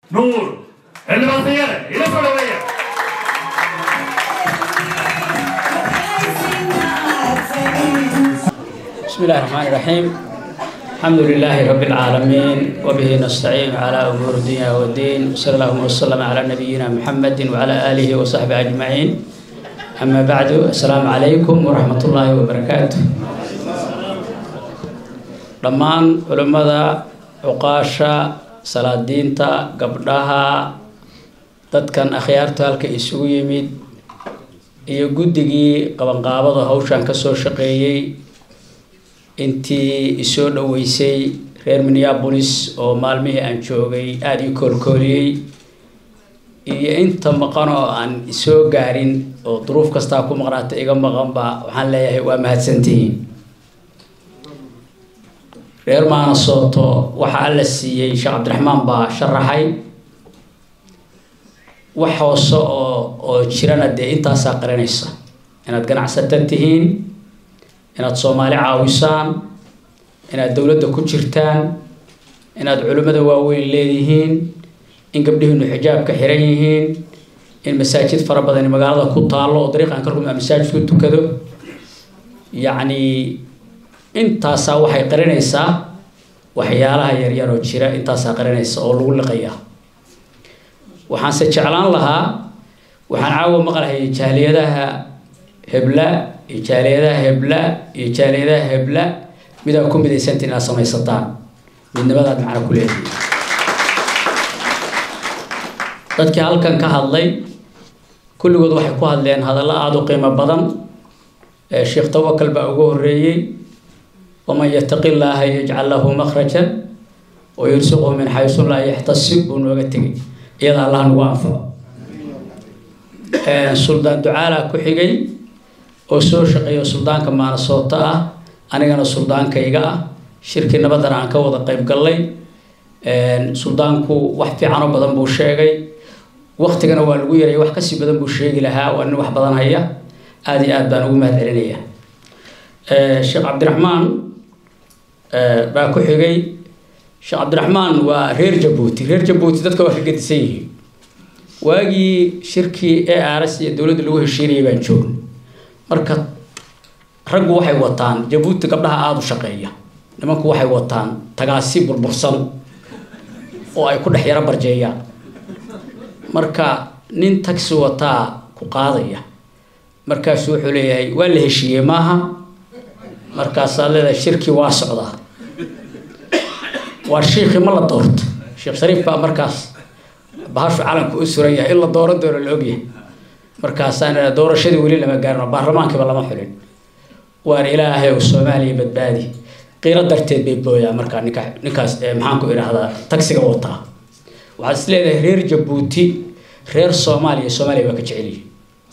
نور اللي بصيره إلى فلوية. بسم الله الرحمن الرحيم. الحمد لله رب العالمين وبه نستعين على أمور الدنيا والدين، صلى الله وسلم على نبينا محمد وعلى آله وصحبه أجمعين. أما بعد، السلام عليكم ورحمة الله وبركاته. dhammaan culimada cuqaasha salaadiinta gabdhaha dadkan akhyaarta halka isugu yimid iyo guddigii qabanqaabada hawshan ka soo shaqeeyay intii isoo dhaweysay reer Minneapolis oo maalmihii aan joogay aad ii koolkooliyay iyo inta maqan oo aan isoo gaarin oo duruuf kasta ku maqnaatay iga maqanba waxaan leeyahay waa mahadsantihiin. reer Minnesota waxa la siiyay Sheekh Cabdiraxmaan baa sharaxay wax hoose oo jirana intaas aqrinaysa inaad ganacsato tihiin, inaad Soomaali caawisaan, inaad dawladda ku jirtaan, inaad culimada waaweyn leedihiin, in gabdhihiinu xijaabka xiran yihiin, in masaajid fara badan magaalada ku taalo oo dariiqan ka rumo masaajid ku tukado. yacni intaas waxay qarinaysaa waxyaalaha yar yar oo jira, intaas qarinaysa oo lagu liqaya. waxaan se jeclaan lahaa, waxaan caawa maqlahay jaaliyadaha hebla iyo jaaliyadaha hebla iyo jaaliyadaha hebla midaa ku midaysan inaad samaysataan midnimadaad macna ku leedahay. dadkii halkan ka hadlay kulligood waxay ku hadleen hadallo aad u qiimo badan. Sheekh Tawakal baa ugu horeeyay, ومن يتق الله يجعل له مخرجا ويرزقه من حيث لا يحتسب ونوغتي إذا الله نوافق. سلطان دعاء كحيجي وسور شقي سلطان كمان صوتا أنا جانا سلطان كيجا شركة نبضر عنك وضع قيب قلي سلطان كو واحد في عنو بدن بوشيجي وقت جانا والويري واحد كسي بدن بوشيجي لها وأنه واحد بدن هيا هذه أبان وما عليها. الشيخ عبد الرحمن baa ku xigay. Sheekh Cabdiraxmaan waa reer Jabuuti dadka waa ka gedisan yihiin. waagii shirkii ARS iyo dawladda lagu heshiiyay baan joogay. marka raggu waxay wataan Jabuuti gabdhaha aad u shaqeeya, nimanku waxay wataan tagaasi burbursan oo ay ku dhex yara barjeeyaan. marka nin taxi wataa ku qaadaya, markaas wuxuu leeyahay waa la heshiiyay maaha. markaas leedahay shirki waa socdaa, waa sheekhi ma la doorto. Sheekh Shariif baa markaas bahashu calanku u suran yahay in la dooran doono la ogyahay. markaas aan doorashadii weli lama gaarin, baarlamaanka lama xulin. waan ilaahay oo Soomaaliya badbaadi qiiro darteed bay booyaa. marka ninkaas maxaan ku iraahdaa taksiga wataa. waxaad is leedahay reer Jabuuti reer Soomaaliya waa ka jecel yihiin.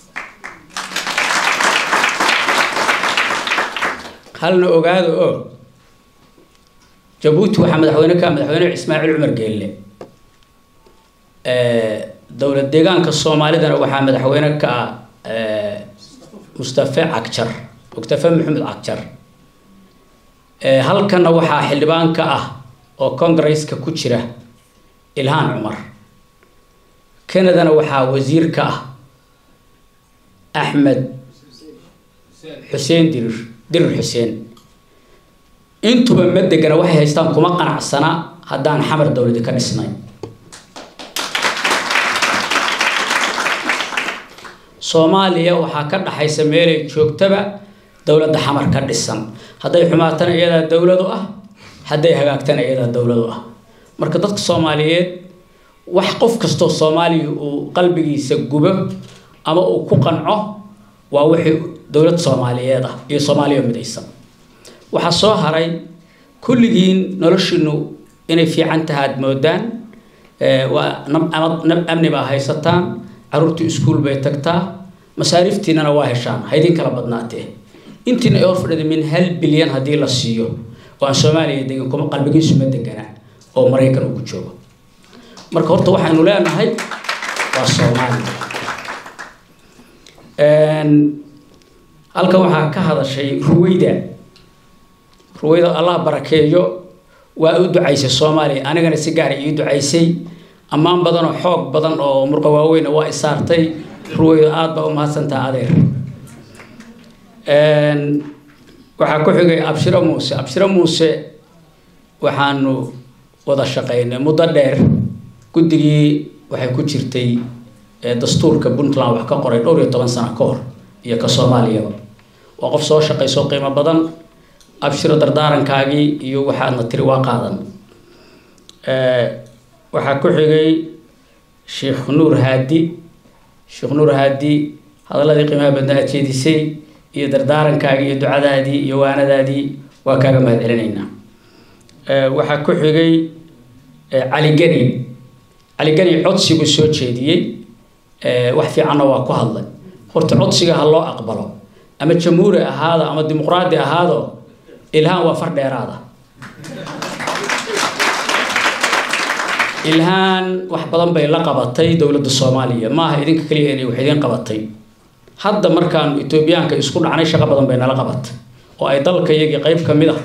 halna ogaado oo Jabuuti waxa madaxweyne Ismaaciil Umar Geelle. dawlad deegaanka Soomaalidana waxa madaxweyne ka Mustafa Maxamed Cagjar. halkana waxa xildhibaan ka ah oo Congress-ka ku jira Ilhaan Umar. Kanadana waxa wasiir ka ah Ahmed Xuseen Dirir Xuseen. intuba madagana waxay haystaan kuma qanacsana haddaan xamar dawladda ka dhisnay. Soomaaliya waxaa ka dhaxaysa meelay joogtaba dawladda xamar ka dhisan. hadday xumaatana iyada dawladu ah, hadday hagaagtana iyada dawladu ah. marka dadka Soomaaliyeed wax qof kasto Soomaaliya uu qalbigiisa gubo ama uu ku qanco waa wixii dawlad Soomaaliyeed ah iyo Soomaaliya midaysan. waxa soo haray kulligiin noloshinu inay fiican tahay moodaan. waa amni baa haysataan, caruurtu iskuul bay tagtaa, masaariftiinana waa heshaan, haydin kala badnaatee. intiina ay ofrada min 1 bilyan hadii la siiyo oo aan Soomaaliya degan kuma qalbigiisu ma degana oo Mareykan ugu joogo. marka horta waxaanu leenahay waa Soomaaliya. halka waxaa ka hadashay ruwayda Allah barakeeyo waa u ducaysay Soomaaliya. anigana si gaar ah ii ducaysay ammaan badan oo xoog badan oo murqa waaweyn waa isaartay ruuyo aad baa u mahadsantahay adeer waxaa ku xigay abshiro muuse waxaanu wada shaqaynay muddo dheer guddigii waxay ku jirtay dastuurka Puntland wax ka qoray 12 sano ka hor iyo ka Soomaaliya waa qof soo shaqayso qiimo badan abshiro dardaarankaagii iyo waxaadna tiri waa qaadan waxaa ku xigay Sheekh Nuur Haadi hadalladii qiimaha badnaa jeedisay iyo dardaarankaagii iyo ducadaadii iyo waanadaadii waa kaaga mahadcelinaynaa waxaa ku xigay Ali Gani codsigu soo jeediyay wax fiicanna waa ku hadlay horta codsiga ha loo aqbalo ama jamhuuri ahaado ama dimuqraadi ahaado ilhaan waa far dheeraada ilhaan wax badan bay la qabatay dawladda Soomaaliya maaha idinka kaliya inay wax idin qabatay hadda markaan Etoobiyaanka isku dhacnay shaqo badan bay nala qabatay oo ay dalka iyaga qayb ka mid ah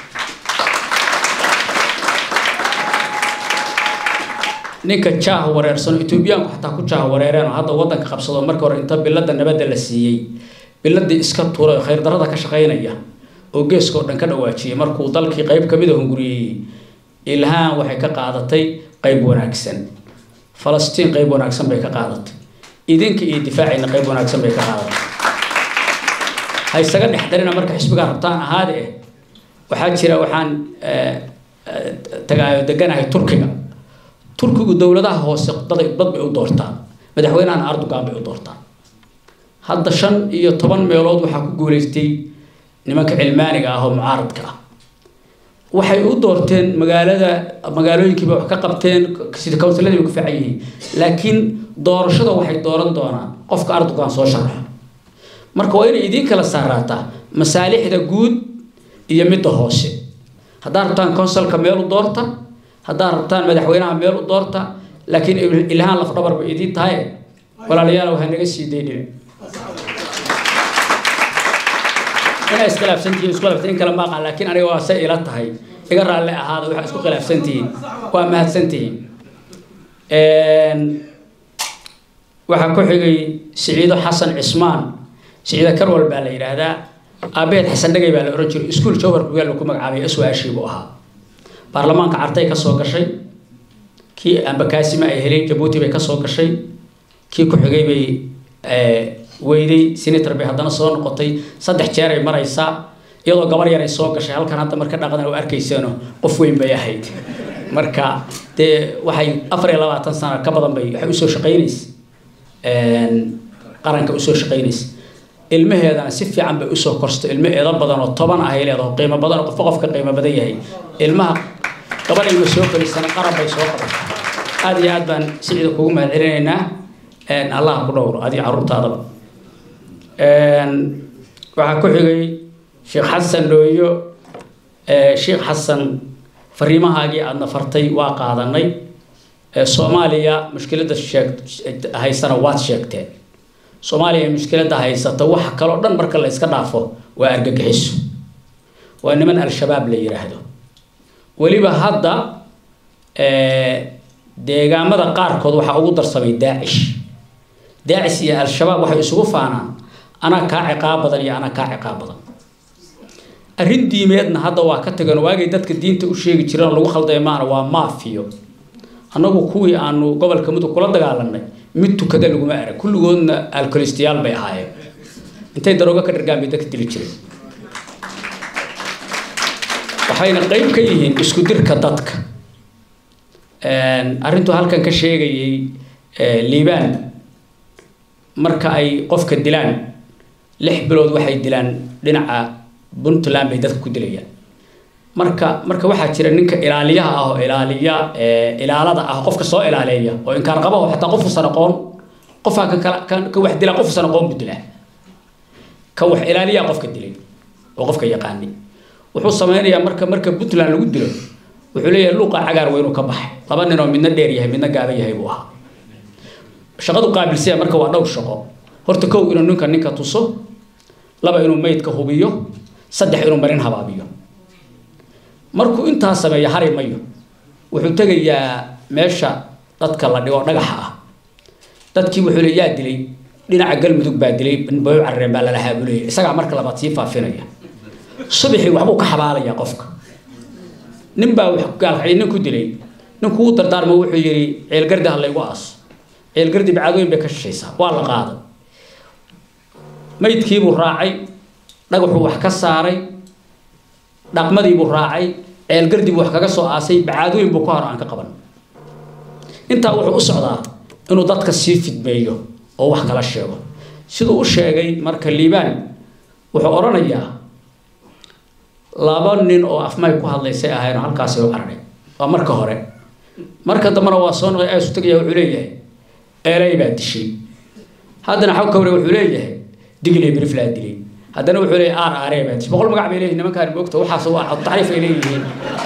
ninka jaah wareersan Etoobiyaanku xataa ku jaah wareereen hadda wadanka qabsado marka hore inta bilada nabadda la siiyay biladii iska tuuray khayr darada ka shaqeynaya oo geesko dhan ka dhawaajiyay markuu dalkii qayb ka mid ah hunguriyay ilhaan waxay ka qaadatay qayb wanaagsan Falastiin qayb wanaagsan bay ka qaadatay idinka iyo difaacina qayb wanaagsan bay ka qaadatay hay isaga dhexdarina marka xisbiga rabtaan ahaade waxaa jira waxaan tagaayo deganahay Turkigu dawladaha hoose dad bay u doortaan madaxweynaha Erdogan bay u doortaan hadda 5 iyo 10 meelood waxa ku guuleystay nimanka cilmaaniga ah oo mucaaradka ah waxay u doorteen magaalooyinkiiba wax ka qabteen sida kawtaladii ku fiicayeen laakiin doorashada waxay dooran doonaan qofka Erdogan soo sharaxo marka waa inay idin kala saaraataa masaalixda guud iyo midda hoose haddii rabtaan konsulka meel u doorta haddii rabtaan madaxweynaha meel u doorta laakiin ilhaan laf dhabar bay idin tahay walaalayaal waxa naga sii deynay أنا إسكلاف سنتين كلام ما قال لكن أنا واسئلة تهاي إقرأ على هذا وح إسكلاف سنتين وما سنتين وحكوا حقي سعيد حسن عثمان سعيد كرول بالي هذا أبيت حسن دقي بالي رجل إسكول شوفر بيقول لكم عامي أسوأ شيء بوها برلمان كعرتي كسوق شيء كي أم بكاسي ما إهلي جبوتي بكسوق شيء كي كحقي بي ويدي سينتر بهدنا صون قطي صدق جاري مريسا يلا قبر يري سوق شيء هل كان هذا مركز نقدنا وأركيسانه قفوين بيهيد مركا ده وحي أفري الله تنسى كبضن بي حيوسو شقينيس قرن كأسو شقينيس المه هذا سفي عم بأسو كرست المه هذا بدن طبعا أهيل هذا قيمة بدن وقف كقيمة بديه هي المه قبل المسوق للسنة قرب بيسوق هذه عادبان سعيدكم هالعلينا أن الله كدور هذه عروض هذا waxaa ku xigay Sheekh Xasan Looyo Sheekh Xasan fariimahaagii aad nafartay waa qaadanay Soomaaliya mushkilada haysana waad sheegteen Soomaaliya mushkilada haysata wax kale oo dhan marka la iska dhaafo waa argagixiso waa niman al-shabaab la yiraahdo waliba hadda deegaamada qaarkood waxa ugu darsamay Daacish iyo al-shabaab waxay isugu faanaan أنا كعقابة يا أنا كعقابة الرندي ميدنا هذا واقتكن واجي دتك الدين تأشيء كثيرا لو خلد يمانه ومافيو أنا بقولي أنو قبل كمدو كل ده قالنا ميتو كذا لو ما كل جون الكريستيان بيهاي أنت دروجة كرجع بيدك تليشري وحين قيم كيهين إسكودير كدتك أرنتو هالكن كشيء ليبان marka ay qofka dilaan 6 bilood waxay dilaan dhinaca Puntland bay dadku ku dilayaan marka waxa jira ninka ilaaliyaha ah oo ilaalada ah qofka soo ilaaliya oo in kaan qabo xataa qof sanaqoon qofka kan ka wax dila qof sanaqoon budila ka wax ilaaliya qofka dilay oo qofka yaqaani wuxuu sameeyaa marka Puntland lagu dilo wuxuu leeyahay luuqa cagaar weyn oo ka baxay laba nin oo midna dheer yahay midna gaaban yahay buu ahaa shaqadu qaabilsay marka waa dhowr shaqo horta koow inuu ninka tuso laba inuu meydka hubiyo saddex inuu marin habaabiyo markuu inta sameeyo hari mayo wuxuu tagayaa meesha dadka la dhigo dhagaxa ah dadkii wuxuu leeyahay dilay dhinaca galmudug baa dilay banbooyo carreen baa la haabulay isaga marka labaad sii faafinaya subaxii waxbuu ka xabaalaya qofka nin baa wax gaalxayna ku dilay ninku uu dardaarmo wuxuu yiri ceel gardi hal igu aas ceel gardi bacadooyin bay ka shishaysaa waa la qaaday maydkii buu raacay dhagaxu wax ka saaray dhaqmadii buu raacay ceel gardi buu wax kaga soo aasay bacadooyin buu ku hor aan ka qaban inta wuxuu u socdaa inuu dadka sii fidmeeyo oo wax kala sheego sidoo u sheegay marka liibaan wuxuu oranayaa laba nin oo afmay ku hadlaysay ahayn halkaas oo qarnay waa marka hore marka dambana waa soo noqday ay isu tagay wuxuu leeyahay eelay baa dishay haddana xaw ka wareey wuxuu leeyahay digley biriflaa dilay haddana wuxuu leeyahay aar baa dishay boqol magac bay leeyihiin nimankaan moogta waxa soo ah taariif ay leeyihiin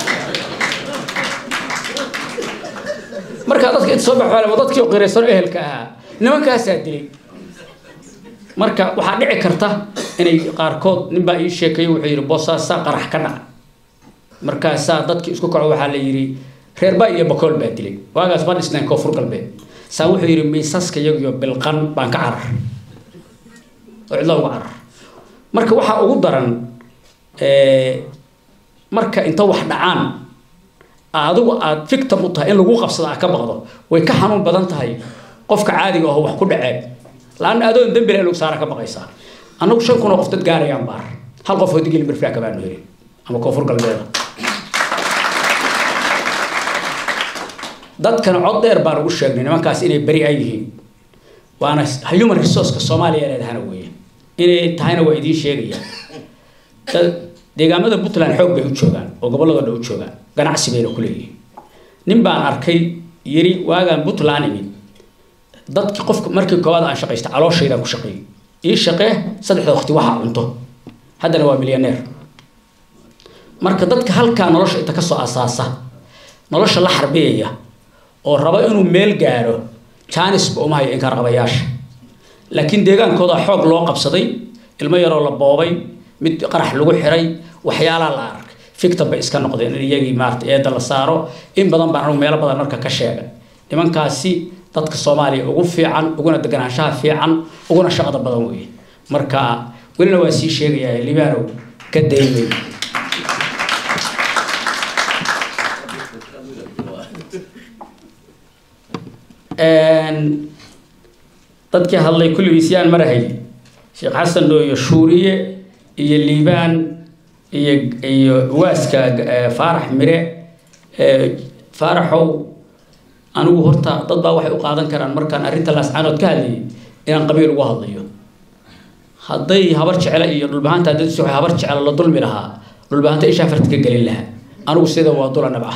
marka dadka inta soo baxay dadkii qiraysan ehelka ah nimankaas dilay marka waxa dhici karta inay qaarkood nin baa ii sheekay wuxuu yiri boosaasa qarax ka dhac markaas dadkii isku kaco waxa la yiri reer baa iyo bakool baa dilay waagaas baan isnaan koonfur galbeed saa wuxuu yiri miisaska iyagu bilqan baan ka carar oo cidla uga carar marka waxa ugu daran marka inta wax dhacaan adigu aad victim u tahay in lagu qabsado ka baqdo way ka xanuun badan tahay qofka caadiga ah wax ku dhacay laan adoon dambi leh lagu saara ka baqaysa anagu 5 kun oo qof dad gaarayaan baar hal qof oo digil birfaa ka baan heerin ama koonfur galbeed dadkan cod dheer baan ugu sheegnay nimankaas inay bari ay yihiin waana human resource ka Soomaaliya leedahay weeye inay tahayna waa idin sheegaya deegaamada Puntland xoog bay u joogaan oo gobolada dhow joogaan ganacsi bay ku leeyihiin nin baan arkay yiri waagaan Puntland imid dadkii qofka markii koowaad aan shaqaysta calooshayda ku shaqeeyay ii shaqee saddex waqti waxa cunto haddana waa milyaneer marka dadka halka nolosha inta ka soo asaasa nolosha la xarbeeya oo raba inuu meel gaaro chance oo ma hay in ka qabayaasha laakiin deegaankooda xoog loo qabsaday ilmo yar oo la boobay mid qarax lagu xiray waxyaalaha la ark fikta ba iska noqdeen iyagii maartay ee dal saaro in badan baan meel badan marka ka sheegay nimankaasi dadka Soomaaliya ugu fiican uguna deganaanshaha fiican uguna shaqada badan weey marka welina waa sii sheegaya libaaro ka deeyay dadkii hadlay kulligiisiyaan marahay Sheekh Xasan iyo Shuuriye iyo liibaan iyo waaska Faarax Mire Faaraxow anigu horta dad baa waxay u qaadan karaan markaan arinta laas caanood ka hadlay inaan qabiil ugu hadlayo haday habar jecel iyo dhulbaanta dad soo habar jecel la dulmi lahaa dhulbaanta isha farta ka galin lahaa anigu sida waa dulan nabah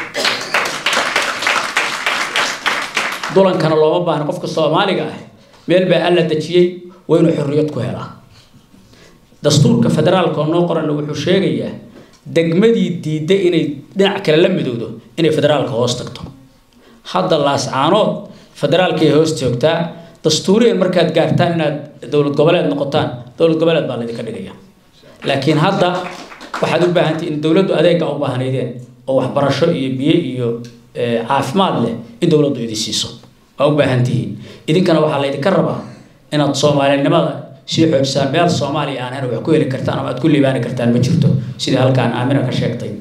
dulan kana loo baahan qofka Soomaaliga ah meel baa alla dajiyay waynu xorriyad ku helaa dastuurka federaalka oo qoran wuxuu sheegayaa degmadii diiday inay dhinac kale la midowdo inay federaalka hoos tagto hadda laas caanood federaalka hoos joogtaa dastuuriyan markaad gaartaan inaad dawlad goboleed noqotaan dawlad goboleed baa la idin ka dhigaya laakiin hadda waxaad u baahan tahay in dawladdu adeeg u baahaneedeen oo waxbarasho iyo biyo iyo caafimaad leh in dawladdu idin siiso oo u baahan tihiin idinkana waxa la idin ka rabaa inaad Soomaalinimada si xoojisaan meel Soomaaliya aan wax ku heli kartaan ama aad ku liibaani kartaan ma jirto sida halkaan Aamina ka sheegtay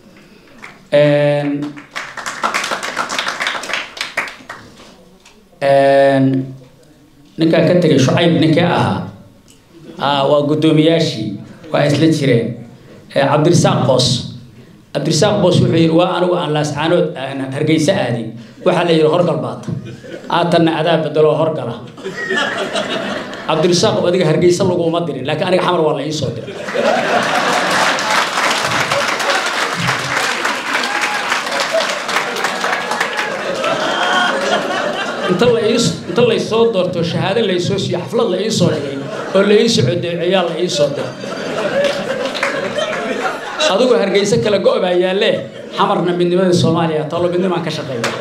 ninka ka tagay Shucayb ninka waa gudoomiyaashii waa isla jireen Cabdirasaaq Boos wuxuu yiri waa anigu aan laas caanood Hargeysa aadi waxa la yiri horgalbaad aatana adaab bedelo horgala Cabdirasaaq adiga Hargeysa lagu uma dirin laakiin aniga xamar waa la ii soo diray inta la soo doorto shahaado la soo siiyay xaflad la ii soo dhigay oo la ii socday ciyaal la ii soo diray adigu Hargeysa kala go'baa yaalee xamarna midnimada Soomaaliya talo midnimo aan ka shaqeeyo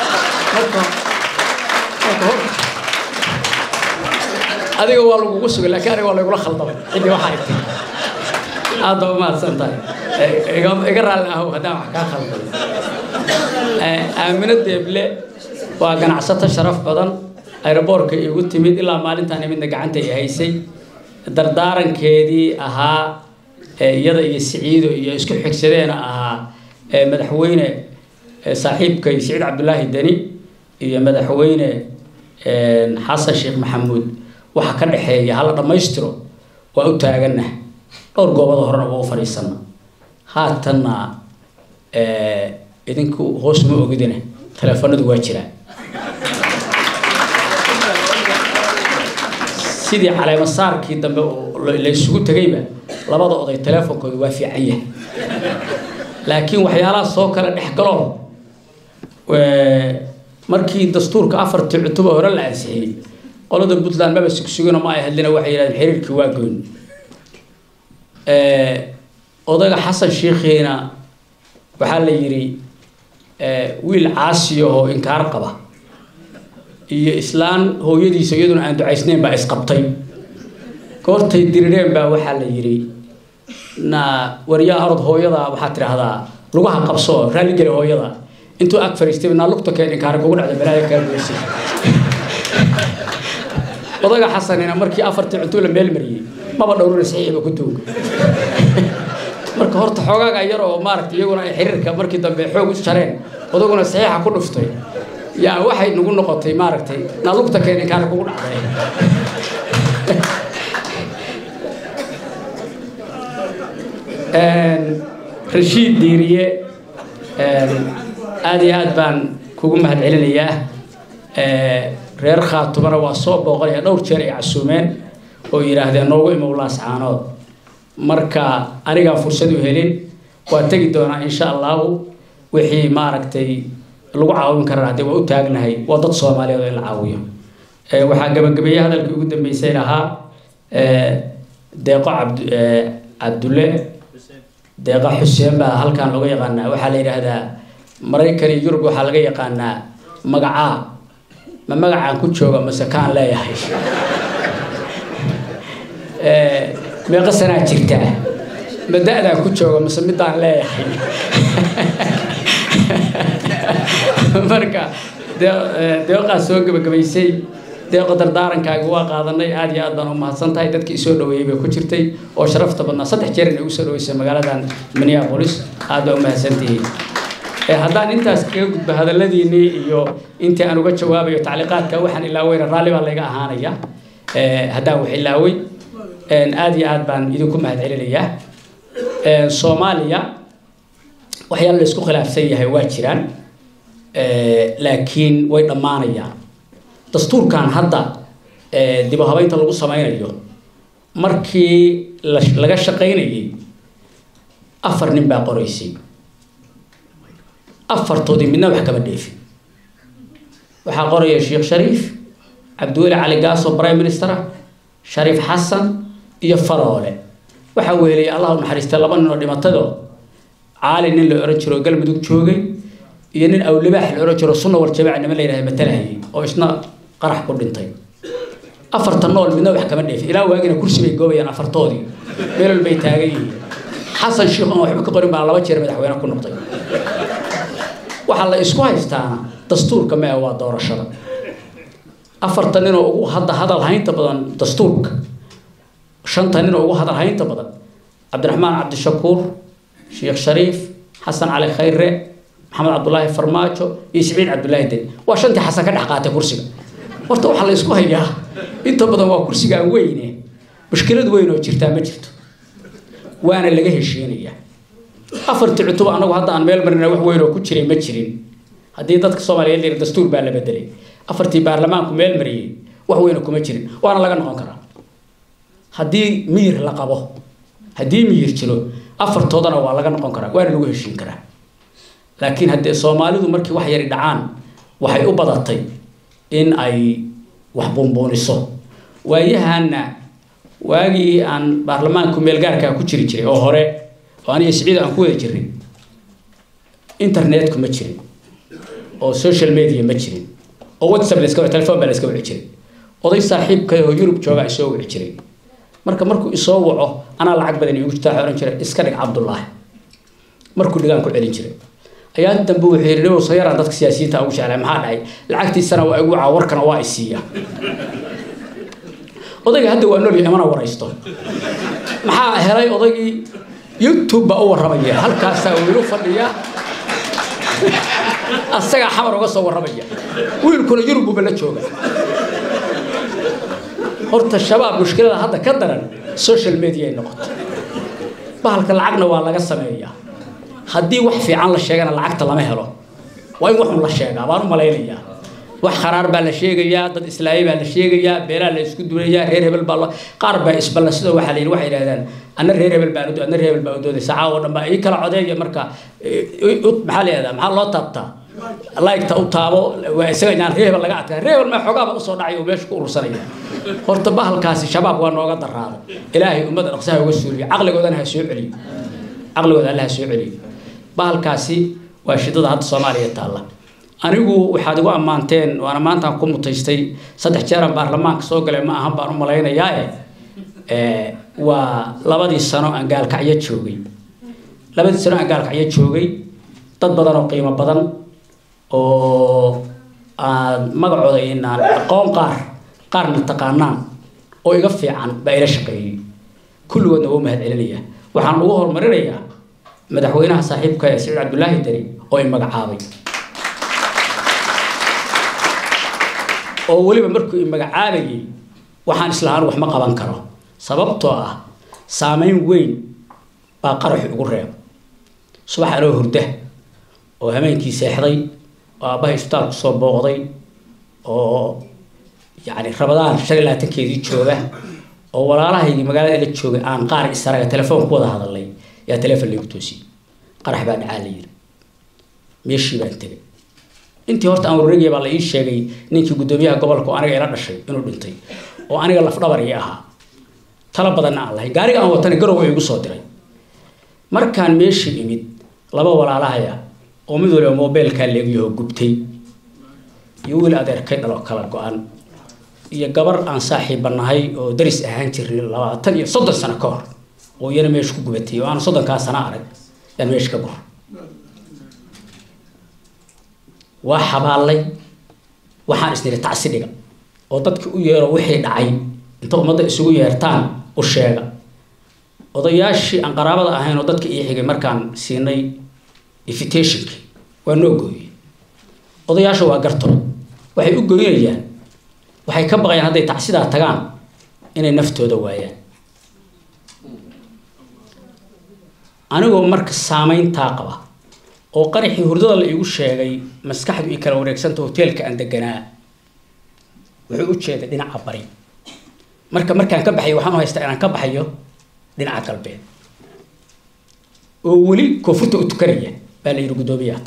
adiga waa lagu sugay laakiin aniga waa lagu khaldamay cidii waxa ay tahay aad ma santahay iga raal ah hadaa wax ka khaldan Aamina Deeble ganacsato sharaf badan aeroboortka igu timid ilaa maalintaan midna gacanta ay haysay dardaarankeedii ahaa iyada iyo Siciido iyo isku xigsadeena ahaa madaxweyne saaxiibkay Siciid Cabdullaahi Dani iyo madaxweyne Xasan Sheekh Maxamuud waxa ka dhaxeeya hal dhameystiro waa u taagana dhowr goobada horena waa u fariisana haatana idinku hoos ma ogidina telefoonadu waa jiraan sidii caleema saarkii dambe la isugu tagayba labada oday telefoonkooda waa fiican yahay laakiin waxyaalaha soo kala dhaxgalo markii dastuurka afartii cutub hore la ansixiyay qolada Puntland ma sugsugino ma ay hadlina waxay yiraahdeen xiriirkii waa goon odaga Xasan Sheekhiina waxa la yiri wiil caasiyo oo inkaar qaba iyo islaan hooyadiisa iyaduna aan ducaysnayn baa isqabtay goortay dirireen baa waxa la yiri na wariya arad hooyada waxa tiraahdaa lugaha qabso raali gal hooyada intuu ag fariistay na lugta keen inkaar ugu dhacday balaayo ka goosay odaga Xasanina markii afartii cunto la meel mariyay maba dhowrna saxiib ku toog marka horta xogaaga yar oo maaragtay iyaguna ay xiriirka markii dambe xoog u shareen odaguna saxiixa ku dhuftay yaa waxay nagu noqotay maaragtay na lugta keen inkaar ugu dhacday Rashid Diiriye aad iyo aad baan kugu mahadcelinayaa reer Khaatubana waa soo booqanaya dhowr jeer ay casuumeen oo yiraahdeen noogu imowlaas caanood marka aniga fursad u helin waa tagi doonaa insha Allah wixii maaragtay lagu caawin karaa hadii waa u taagnahay waa dad Soomaaliyeed in la caawiyo waxa gabagabeeyay hadalkii ugu dambeysay lahaa deeqo Abdulle deeqa Xuseen baa halkan lagu yaqaanaa waxa la yiraahdaa Mareykan iyo Yurub waxa laga yaqaanaa magaca ma magacaan ku jooga mase kaan leeyahay meeqa sana jirta madaada ku jooga mase midaan leeyahay marka deeqa soo gabagabaysay deeqa dardaarankaagi waa qaadanay aad iyo aad baan u mahadsantahay dadkii soo dhaweeyay bay ku jirtay oo sharafta badnaa 3 jeer inay u soo dhaweysay magaaladan Minneapolis aad u mahadsantihiin haddaan intaas kaga gudbo hadaladiinii iyo intii aan uga jawaabayo tacliiqaadka waxaan ilaaway raali baa laga ahaanaya haddaan wax ilaaway aad iyo aad baan idinku mahadcelinayaa Soomaaliya waxyaalo la isku khilaafsan yahay waa jiraan laakiin way dhamaanayaan dastuurkan hadda dib u habeynta lagu sameeyo markii laga shaqeynayay 4 nin baa qoraysay afartoodii midna wax kama dheefin waxa qoraya Sheekh Shariif Abdulle Ali Gaaso Prime Minister Shariif Xasan iyo Faroole waxa weelay Allah u naxariista laba nin oo dhimatado caali nin la oran jiro galmudug joogay iyo nin awlibaax la oran jiro sunna war jabaacnimo la yiraahdo matalahay oo isna qarax ku dhintay afartan nool midna wax kama dheefin ilaa waagina kursi bay goobayaan afartoodii meel bay taagayeen Xasan Sheekh oo waxba ka qorin baa 2 jeer madaxweyne ku noqday waxa la isku haystaana dastuurka ma waa doorashada afartan nin oo ugu hadal haynta badan dastuurka shantan nin oo ugu hadal haynta badan Cabdiraxmaan Cabdishakuur Sheekh Shariif Xasan Ali Khayre Maxamed Abdullaahi Farmaajo iyo Siciid Cabdullaahi Dani waa shantii Xasan ka dhax qaatay kursiga horta waxa la isku hayaa inta badan waa kursiga weyne mushkilad weyn oo jirta ma jirto waana laga heshiinayaa afartii cutub anagu hadda aan meel marina wax weyn oo ku jiray ma jirin hadii dadka Soomaaliyeed leeyahay dastuur baa la bedelay afartii baarlamaanku meel mariyay wax weyn kuma jirin waana laga noqon karaa hadii miir la qabo hadii miir jiro afartoodana waa laga noqon karaa waana lagu heshiin karaa laakiin hadii Soomaalidu markii wax yari dhacaan waxay u badatay in ay wax bombooniso waayahana waagi aan baarlamaanku meel gaarka ku jiray oo hore oo aniga Siciid aan ku wada jirin internet kuma jirin oo social media ma jirin oo WhatsApp la iska telefoon baa la iska wada jiray oday saaxiibka oo Yurub jooga isoo wada jiray markuu isoo waco ana lacag badan igu jirtaa oran jiray iska dhig Cabdullaahi markuu dhigaan ku celin jiray ayaan dambe wuxuu yiri inuu sayran dadka siyaasiyiinta ugu jeclaa maxaa dhacay lacagtiisana waa igu warkana waa isiiya odayga hadda waa nool yahay mana waraysto maxaa helay odaygii YouTube ba u warramaya halkaas uu fadhiya asaga xamar uga soo warramaya wiilkuna Yurub buu la jooga horta shabaab mushkilada hadda ka daran social media ay noqotay bahalka lacagna waa laga sameeyaa haddii wax fiican la sheegana lacagta lama helo waa in wax la sheegaa baan u maleeyaa wax qaraar baa la sheegayaa dad islaami baa la sheegayaa beelaa la isku duulayaa reer hebel baa qaar baa isballa sida waxa la yiraahdaa waxay yiraahdaan anna reer hebel baa anna reer hebel baa doodaysa caawa dhanba ay kala codeeyo marka maxaa leeyahay maxaa loo taabtaa like-ta u taabo waa isaga inaan reer hebel laga adkaa reer hebel ma xogaaba u soo dhacay oo meesha ku urursanaya horta bahalkaasi shabaab waa nooga daraado ilaahay ummadda dhaqsaha uga suuliyo caqligoodana ha soo celiyo caqligooda Allah ha soo celiyo bahalkaasi waa shidada hadda Soomaaliya taala anigu waxaad ugu amaanteen waana maanta ku mutaystay 3 jeer baarlamaanka soo galay ma ahan baan u maleynayaa waa labadii sano aan gaalkacyo joogay dad badan oo qiimo badan oo aan magacooda inaan aqoon qaarna taqaanaan oo iga fiican baa ila shaqeeyay kulligoodna waa mahad celinaya waxaan ugu hormarinayaa madaxweynaha saaxiibka Saciid Cabdullaahi Dari oo ay magacaabay oo waliba markuu i magacaabayay waxaan islahaan wax ma qaban karo sababtoo ah saameyn weyn baa qarax ugu reeb subax anoo hurda oo habeenkii seexday oo aabbahay isbitaalka soo booqday oo يعني رمضان شهر لا تكيدي جوجا أو ولا راح يجي مقالة إلى جوجا عن قارئ السرقة تلفون قوة هذا اللي يا تلفون اللي بتوسي قرح بعد عالي ماشي بنتي أنت هرت أمر رجيب على إيش شيء نيجي قداميها قبل كو أنا جاي شيء إنه بنتي وأنا جاي لفظ برياها طلب بدنا الله قارئ أنا وتاني قروا يجوا صادري مر كان ماشي يمد لبا ولا رايا ومدور الموبايل كان اللي يجيه قبتي يقول أدير كده لو كلا قان iyo gabar aan saaxiibanahay oo daris ahaan jirnay 20 iyo 30 sano ka hor oo yana meesha ku gubatay oo aan 30 ka sano arag aan meesha ka gor waa xabaalay waxaan isniri tacsidiga oo dadka u yeero wixii dhacay inta umada isugu yeertaan u sheega odayaashii aan qaraabada ahayn oo dadka ii xigay markaan siinay invitation waa noo gooyay odayaashu waa garto waxay u gooyayaan waxay ka baqayaan haday tacsida tagaan inay naftooda waayaan anigoo marka saameynta qaba oo qaraxii hurdada la igu sheegay maskaxdu i kala wareegsanta hotelka aan deganaa wuxuu u jeeday dhinaca bari markaan ka baxay waxaan u haystaa inaan ka baxayo dhinaca galbeed oo wali koonfurta u tukanaya baa la yiri gudoomiyaha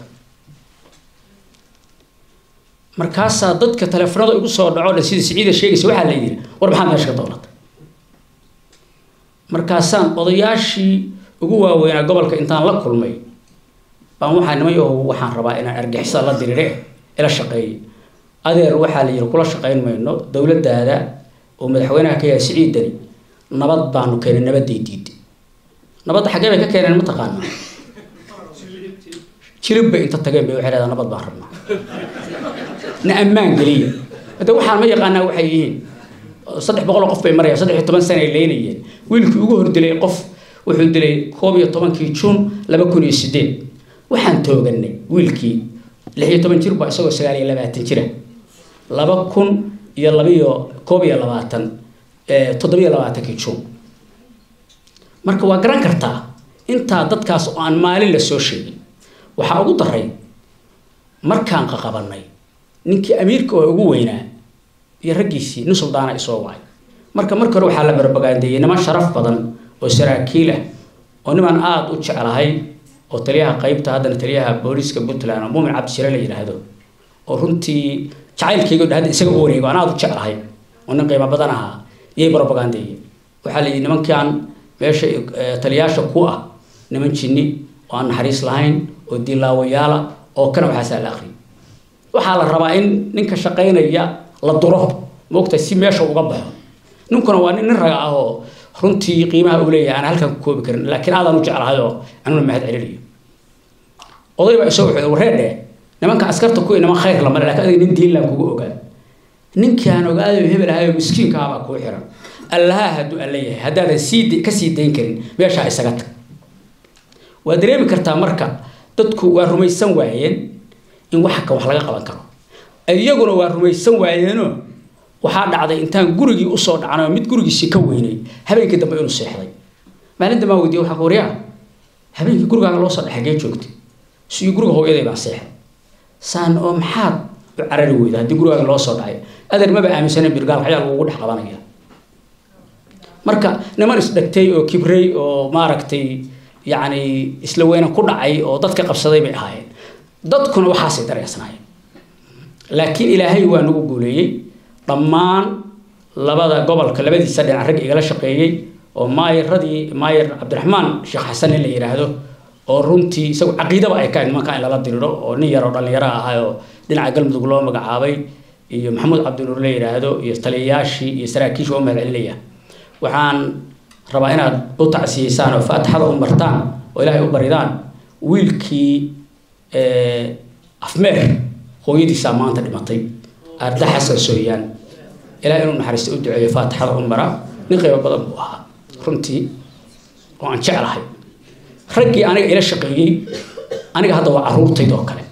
markaas dadka telefoonada ugu soo dhaco sida Saciid sheegaysa waxa la yiri war maxaa meesha dawladda markaasaan odayaashii ugu waaweyn gobolka intaan la kulmay baan waxaan rabaa inaan argixisa la dirire ila shaqeey adeer waxa la yiri kula shaqeyn mayno dawladdaada oo madaxweynaha ka yahay Saciid Dari nabad baanu keenay nabaddeedid nabad xagee bay ka keeneen ma taqaana jilibba inta tageen bay waxay leedahay nabad baan rabnaa نأمان قليل هذا واحد ما يقعنا وحيين صدق بقول قف بمريا صدق 8 سنة لينية ويلك يجوهر دلي قف وحد دلي كوبي 8 كيتشون لما كون يسدين وحن توجني ويلكي اللي هي 8 جرب يسوي سجاري لما تنشره لما كون يلا بيو كوبي يلا باتن تضرب يلا باتن كيتشون مركب وقران كرتا أنت ضدكاس عن مالي للسوشيال وحاول ضري مركان قبلني ninkii amiirka oo ugu weynaa iyo ragiisi nusul daana isoo waay marka waxa la barbagaandeeyay niman sharaf badan oo saraakiil ah oo niman aad u jecelahay oo taliyaha qaybta hadana taliyaha booliska Puntland oo Muumin Cabdishire la yiraahdo oo runtii jacaylkayga hadda isaga u wareego aan aad u jecelahay oo nin qiimo badan aha yey barbagaandeeyay waxa la yiri nimankan meesha taliyaasha ku ah niman jinni oo aan naxariis lahayn oo dilaawayaala oo kana waxa la akhri waxa la rabaa in ninka shaqeynaya la duro moogta si meesha uga baxo ninkuna waa nin raga ah oo runtii qiimaha uu leeyahay aan halkan ku koobi karin laakiin aadan u jeclahay oo anuna mahad celinayo oday baa isoo wuxuu wareedhe nimanka askarta ku inama khayr lama laakiin adiga nin diin la kugu ogaa ninkaan ogaado hebel ahayo miskiinka baa ku xiran allaha hadu allayahay hadaadan ka sii deyn karin meesha isaga tag waa dareemi kartaa marka dadku waa rumaysan waayeen in wax laga qaban karo iyaguna waa rumaysan waayeenoo waxaa dhacday intaan gurigii u soo dhacnay mid gurigiisii ka weynay habeenkii dambe inuu seexday maalinta ma weydiiyay waxa qooriyaa habeenkii gurigaaga loo soo dhaxagee joogtay si guriga hooyaday baa seexday saan oo maxaad u carari weydaa haddii gurigaaga loo soo dhacay adeer maba aaminsanen birgaal xayaal ugu dhex qabanaya marka niman isdhagtay oo kibray oo maaragtay yacni isla weynan ku dhacay oo dadka qabsaday bay ahaayeen dadkuna waxaasay dareensanaayeen laakiin ilaahay waa nagu guuleeyey dhammaan labada gobolka labadiisa dhinac rag igala shaqeeyey oo maayir cabdiraxmaan sheekh xasan in la yiraahdo oo runtii isagu caqiidaba ay ka nimanka in lala diriro oo nin yar oo dhalinyaro ah oo dhinaca galmudug loo magacaabay iyo maxamuud cabdinuur la yiraahdo iyo taliyayaashii iyo saraakiisha oo mahadcelinaya waxaan rabaa inaad u tacsiyeysaan oo faatixada u martaan oo ilaahay u baridaan wiilkii afmeer hooyadiisa maanta dhimatay arda xasan sooyaan ilaahay inuu naxariisto u duceeyo faatixada u mara nin qayb badan buu ahaa runtii oo aan jeclahay raggii aniga ila shaqeeyey aniga hadda waa caruurtayda oo kale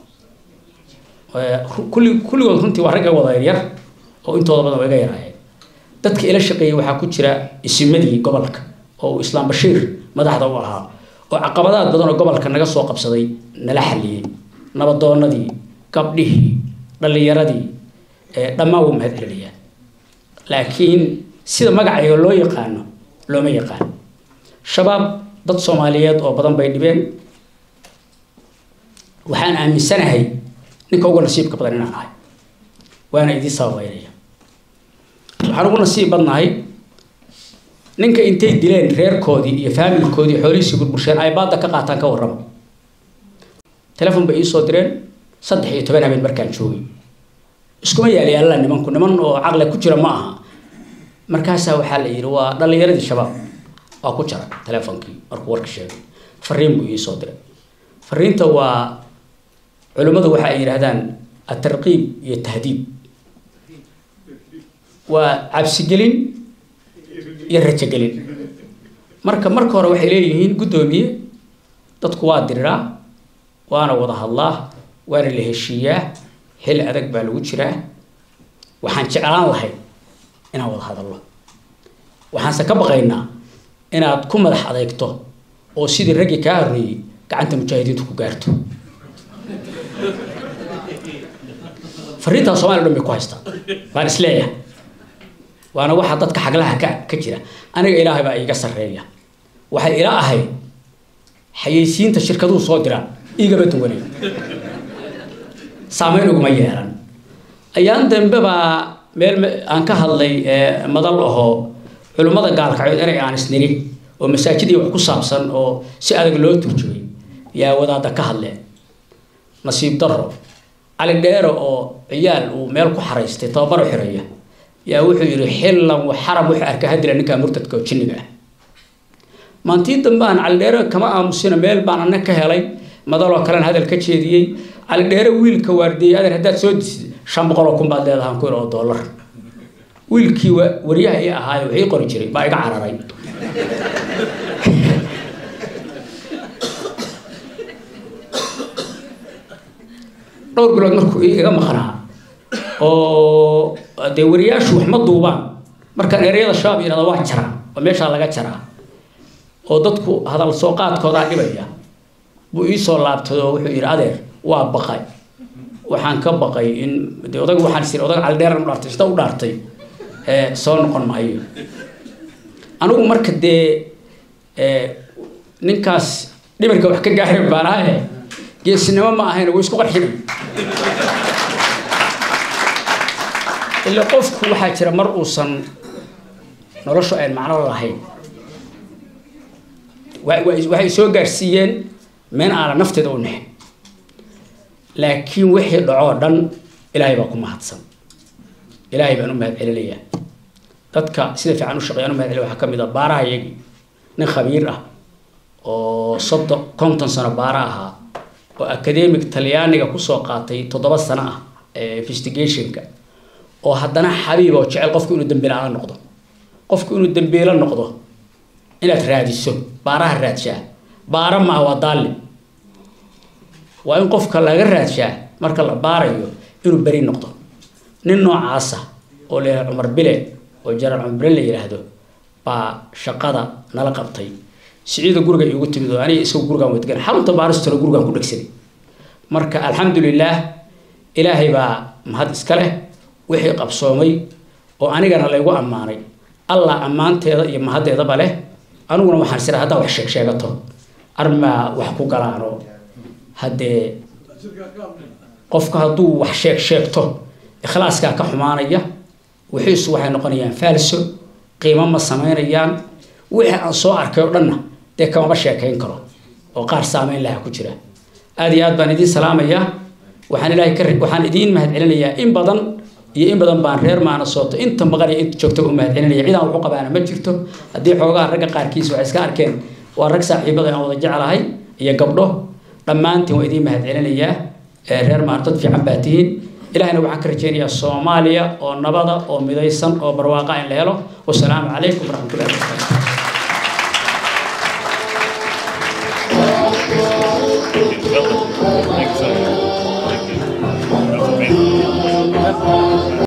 kulligood runtii waa rag wada yar oo intooda badan waa iga yaraayeen dadka ila shaqeeyey waxaa ku jira isimadii gobolka oo islaam bashiir madaxda u ahaa oo caqabadaad badan oo gobolka naga soo qabsaday nala xalliyey nabadoonadii gabdhihii dhalinyaradii dhammaan wuu mahad celinayaan laakiin sida magacayo loo yaqaano looma yaqaan shabaab dad Soomaaliyeed oo badan bay dhibeen waxaan aaminsanahay ninka ugu nasiibka badan inaan ahay waana idin sababeynaya waxaan ugu nasiib badnahay ninka intay dileen reerkoodii iyo faamilkoodii xoolihiisii burbursheen ay baada ka qaataan ka warramo telefoon bay ii soo direen 13 habeen markaan joogay iskuma yaali alla niman oo aqal ku jira ma aha markaas waxa la yiri waa dhalinyaradii shabaab waa ku jira telefoonkii markuu warka sheegay fariin buu ii soo diray fariinta waa culimadu waxa ay yiraahdaan at-tarqiib iyo tahdiib waa cabsi gelin iyo rajo gelin marka hore waxay leeyihiin gudoomiye dadku waa diriraa waana wada hadlaa waana la heshiiyaa xil adag baa lagu jiraa waxaan jeclaan lahay inaan wada hadallo waxaan ka baqaynaa inaad ku madax adeegto oo sidii ragii ka horeeyay gacanta mujaahidiintu ku gaarto fariinta Soomaaliya dhamay ku haystaa baan isleeyahay waana waxa dadka xaglaha ka jira aniga ilaahay baa iga sareeya waxa ila ahay xayeysiinta shirkaduhu soo diraan igaba duwanay saameyn ugu ma yeelan ayaan dambe baa meel aan ka hadlay madal aho culimada gaalkacyo inay aan isniri oo masaajidii wax ku saabsan oo si adag loo turjumay yaa wadaada ka hadleen nasiib darro ali dheero oo ciyaal uu meel ku xareystay tababar u xiraya yaa wuxuu yiri xillan wa xaram wax arka hadila ninka murtadka oo jinniga maantii dambaan ali dheero kama aamusina meel baan anna ka helay madalo kale hadal ka jeediyay ali dheero wiilka waardiyadan haddaad soo disay 500 kun baad leedahay ku oo dollar wiilkii wariyaha ay ahaay wixii qori jiray baa iga cararay dhowr bilood markuu iga maqnaa oo de wariyaashu wax ma duubaan marka ereyada shabaab yiraahdo waa jara oo meesha laga jaraa oo dadku hadal soo qaadkooda dhibaya buu ii soo laabtay oo wuxuu yiri adeer waa baqay waxaan ka baqay in odag waxaan sir odag caldeer u dhaartay sida u dhaartay soo noqon maayo anigu marka de ninkaas dhimirka wax ka gaaray baanahay geesnimo ma ahayn oo isku qarxin illa qofku waxa jira mar uusan noloshu ay macno lahayn waxay soo gaarsiiyeen meen aan nafteeda u nahay laakiin wixii dhaco dhan ilaahay baa ku mahadsan ilaahay baan u mahad celinayaa dadka sida fiican u shaqeeyaan u mahad celinayaa waxa kamid ah baarahayagi nin khabiir ah oo 50 sano baara ahaa وأكاديميك تليانية كوسو قاتي تضرب سنة investigation كا وهدنا حبيبه وجعل قفك إنه دمبيل على النقطة قفك إنه دمبيل النقطة إلى تراديسو بارها الرادشة بارا ما هو ضال وإن قفك الله غير رادشة مرك الله باريو إنه بري النقطة ننو عاصة ولا عمر بلي وجرى عمر بلي يرهدو با شقادة نلقبتي سعيد جورجا يقول تبدو يعني يسوي جورجا متقن حاول تبارس ترى جورجا كل كسري مرك الحمد لله إلهي با مهد إسكاله وحي قبصومي وأنا جانا لا يقول أماني الله أمان تيدا يمهد هذا باله أنا وأنا محرسر هذا وحشك شيء أرمى وحكو قرانو هذا قفك هدو وحشك شيء خلاص كحمانية وحيس وحي نقنيان فالسو قيمة ما سمينيان وحي أنصار كورنا ده كم بشيء كين كرو وقار سامين لها كجرا أديات بندي سلامية وحن الله يكرر وحن دين مهد علينا إن بدن بان رير معنا صوت أنت مغري أنت شفتوا مهد علينا عيدا وحقب أنا ما شفته أدي حوجا رجع قاركيس وعسكر كين والرقصة يبغى أو رجع على هاي يقبله لما أنت وإدين مهد علينا رير معنا في عباتين إلهنا وحكر جينيا الصومالية أو النبضة أو مديسن أو برواقع لهله والسلام عليكم ورحمة الله وبركاته.